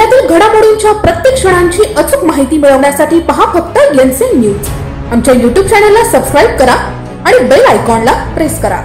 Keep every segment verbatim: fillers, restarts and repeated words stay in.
जिल्ह्यातील घडामोडींच्या प्रत्येक क्षणांची अचूक माहिती मिळवण्यासाठी पहा फक्त एनसीएन न्यूज। आमच्या यूट्यूब चॅनलला सबस्क्राइब करा आणि बेल आयकॉनला प्रेस करा।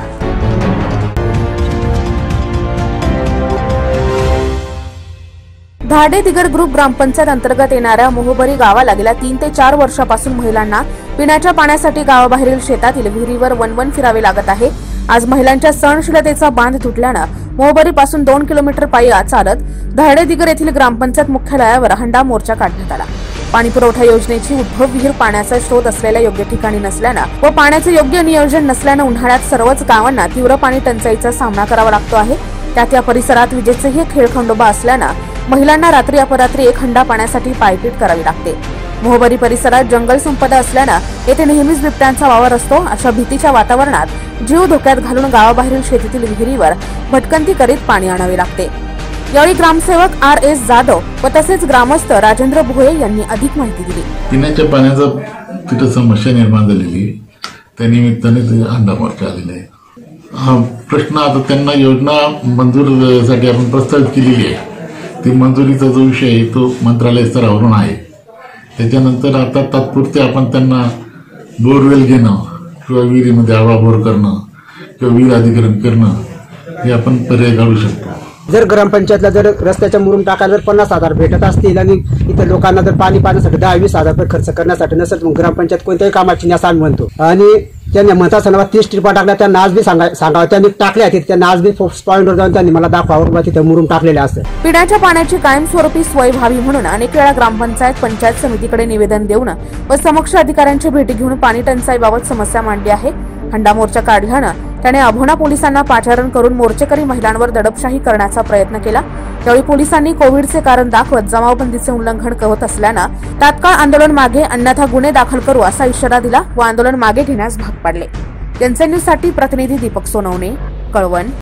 धाडे दिगर ग्रुप ग्रामपंचायत अंतर्गत येणाऱ्या मोहबरी गावाला गेल्या तीन ते चार वर्षापासून महिलांना पिण्याच्या पाण्यासाठी गावाबाहेरील शेतातील विहिरीवर वनवन फिरावे लागत आहे। आज महिलांच्या सहनशीलतेचा बांध तुटल्याने मोहबरी पासून दोन किलोमीटर पायी चालत धाडे दिगर येथील ग्रामपंचायत मुख्यालयावर हंडा मोर्चा काढण्यात आला। पाणी पुरवठा योजनेची उद्भव विहीर पाण्याचा स्रोत असलेल्या योग्य ठिकाणी नसल्याने व पाण्याचे योग्य नियोजन नसल्याने उन्हाळ्यात सर्वच गावांना तीव्र पाणी टंचाईचा सामना करावा लागतो आहे। त्यात या परिसरात विजेचेही खेळखंडोबा असल्याने महिलांना रात्री अपरात्री एक हंडा पाण्यासाठी पायपीट करावी लागते। मोहबरी परिसरात जंगल संपदा असल्याने येथे नेहमीच बिबट्यांचा वावर असतो। अशा भीतीच्या वातावरणात जीव धोक्यात घालून गावाबाहेरील शेतीतील विहिरीवर भटकंती करीत पाणी आणावे लागते। यावेळी ग्रामसेवक आर एस जाधव व तसेच ग्रामस्थ राजेंद्र भोये यांनी अधिक माहिती दिली। पिण्याच्या पाण्याचा तिथे समस्या निर्माण झालेली, त्या निमित्ताने हंडा मोर्चा आलेला आहे। हा प्रश्न आता त्यांना योजना मंजूरसाठी आपण प्रस्तावित केलेली आहे, ती मंजुरीचा जो विषय आहे तो मंत्रालय स्तरावरून आहे। त्याच्यानंतर आता तात्पुरते आपण त्यांना बोरवेल घेणं किंवा विहिरीमध्ये हवा बोर करणं किंवा विहीर अधिग्रहण करणं हे आपण पर्याय काढू शकतो। जर ग्रामपंचायतला जर रस्त्याच्या मुरुम टाकायला जर पन्नास हजार भेटत असतील आणि इथे लोकांना जर पाणी पाण्यासाठी दहा वीस हजार रुपये खर्च करण्यासाठी नसेल तर ग्रामपंचायत कोणत्याही कामाची नाही असं म्हणतो। आणि त्यांनी म्हणता सणाला तीस टिपा टाकल्या, त्यांना आज बी सांगा सांगावं त्यांनी टाकल्या आहेत, त्यांना आज बी पॉईंटवर जाऊन त्यांनी मला दाखवावं तिथे मुरुम टाकलेले असते। पिण्याच्या पाण्याची कायमस्वरूपी सोय व्हावी म्हणून अनेक वेळा ग्रामपंचायत पंचायत समितीकडे निवेदन देऊन व समक्ष अधिकाऱ्यांची भेटी घेऊन पाणी टंचाईबाबत समस्या मांडली आहे। हंडा मोर्चा काढल्याने त्याने अभोणा पोलिसांना पाचारण करून मोर्चेकरी महिलांवर दडपशाही करण्याचा प्रयत्न केला। त्यावेळी पोलिसांनी कोविडचे कारण दाखवत जमावबंदीचे उल्लंघन करत असल्याने तात्काळ आंदोलन मागे अन्यथा गुन्हे दाखल करू असा इशारा दिला व आंदोलन मागे घेण्यास भाग पाडले। एनसीएन न्यूज साठी प्रतिनिधी दीपक सोनवणे, कळवण।